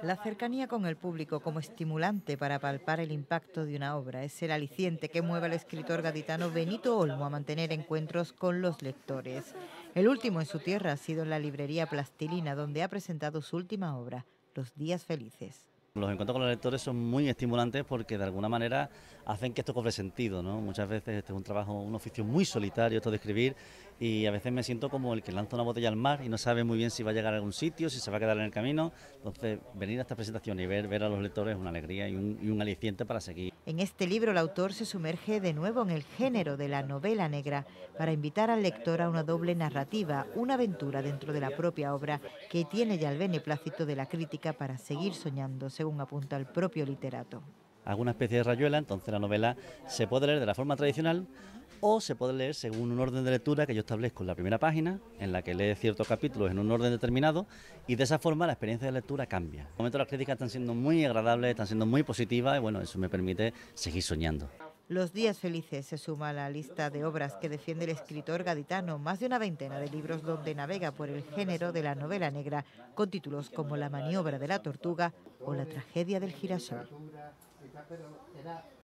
La cercanía con el público como estimulante para palpar el impacto de una obra es el aliciente que mueve al escritor gaditano Benito Olmo a mantener encuentros con los lectores. El último en su tierra ha sido en la librería Plastilina, donde ha presentado su última obra, Los días felices. Los encuentros con los lectores son muy estimulantes porque de alguna manera hacen que esto cobre sentido, ¿no? Muchas veces este es un trabajo, un oficio muy solitario, esto de escribir, y a veces me siento como el que lanza una botella al mar y no sabe muy bien si va a llegar a algún sitio, si se va a quedar en el camino. Entonces, venir a esta presentación y ver a los lectores es una alegría y un aliciente para seguir. En este libro el autor se sumerge de nuevo en el género de la novela negra para invitar al lector a una doble narrativa, una aventura dentro de la propia obra que tiene ya el beneplácito de la crítica para seguir soñando, según apunta el propio literato. Hago una especie de rayuela, entonces la novela se puede leer de la forma tradicional o se puede leer según un orden de lectura que yo establezco en la primera página, en la que lee ciertos capítulos en un orden determinado, y de esa forma la experiencia de lectura cambia. De momento las críticas están siendo muy agradables, están siendo muy positivas y bueno, eso me permite seguir soñando. Los días felices se suma a la lista de obras que defiende el escritor gaditano, más de una veintena de libros donde navega por el género de la novela negra, con títulos como La maniobra de la tortuga o La tragedia del girasol.